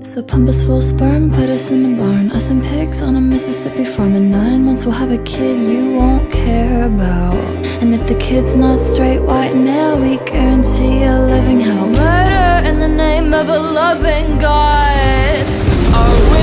So pump us full sperm, put us in a barn, us and pigs on a Mississippi farm. In 9 months we'll have a kid you won't care about. And if the kid's not straight, white, male, we guarantee a living hell. Murder in the name of a loving God. Are we